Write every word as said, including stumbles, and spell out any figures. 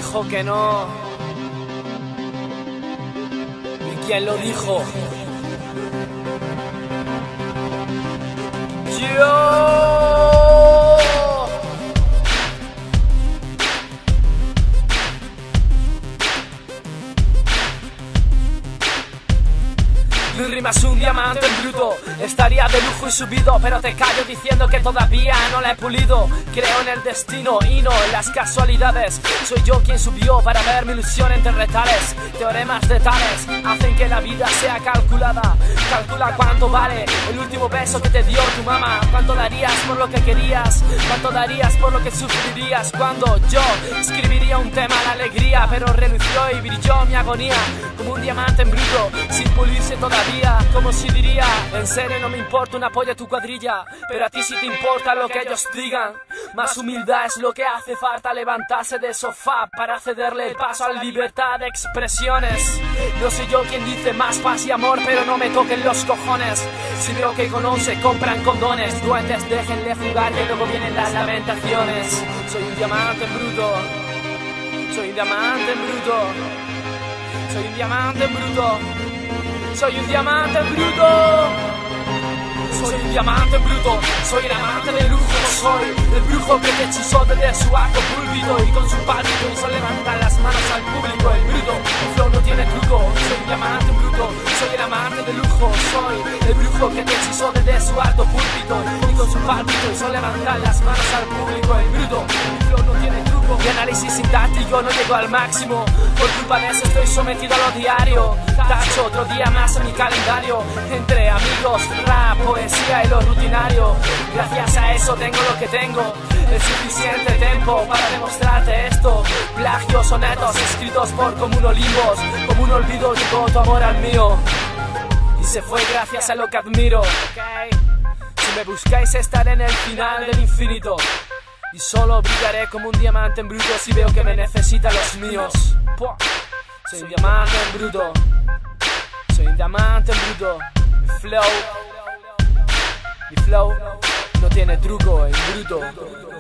dijo que no? ¿Y quién lo dijo? Yo. Mi rima es un diamante en bruto, estaría de lujo y subido, pero te callo diciendo que todavía no la he pulido. Creo en el destino y no en las casualidades. Soy yo quien subió para ver mi ilusión entre retales. Teoremas de tales hacen que la vida sea calculada. Calcula cuánto vale el último beso que te dio tu mamá. Cuánto darías por lo que querías, cuánto darías por lo que sufrirías. Cuando yo escribiría un tema a la alegría, pero relució y brilló mi agonía como un diamante en bruto, sin pulirse todavía. Como si diría, en serio no me importa una polla tu cuadrilla, pero a ti sí te importa lo que ellos digan. Más humildad es lo que hace falta, levantarse del sofá para cederle paso a la libertad de expresiones. No soy yo quien dice más paz y amor, pero no me toquen los cojones. Si veo que conoce, compran condones. Duendes, déjenle jugar que luego vienen las lamentaciones. Soy un diamante en bruto, soy un diamante en bruto, soy un diamante en bruto. Soy un diamante bruto, soy un diamante bruto, soy el amante de lujo, soy el brujo que te hechizó desde su acto púlpito y con su pálpito hizo levantar las manos al público. El bruto, el flow no tiene truco, soy un diamante bruto, soy el amante de lujo, soy el brujo que te hechizó desde su alto púlpito y con su pálpito hizo levantar las manos al público. El bruto, el flow no tiene truco. Mi análisis sintáctico no llegó al máximo, por culpa de eso estoy sometido a lo diario. Tacho otro día más en mi calendario, entre amigos, rap, poesía y lo rutinario. Gracias a eso tengo lo que tengo, el suficiente tiempo para demostrarte esto. Plagios, sonetos escritos por comunolimbos, como un olvido llegó tu amor al mío y se fue gracias a lo que admiro. Okay. Si me buscáis estaré en el final del infinito y solo brillaré como un diamante en bruto si veo que me necesitan los míos. Puah. Soy un diamante en bruto, soy un diamante en bruto. Mi flow, mi flow no tiene truco en bruto.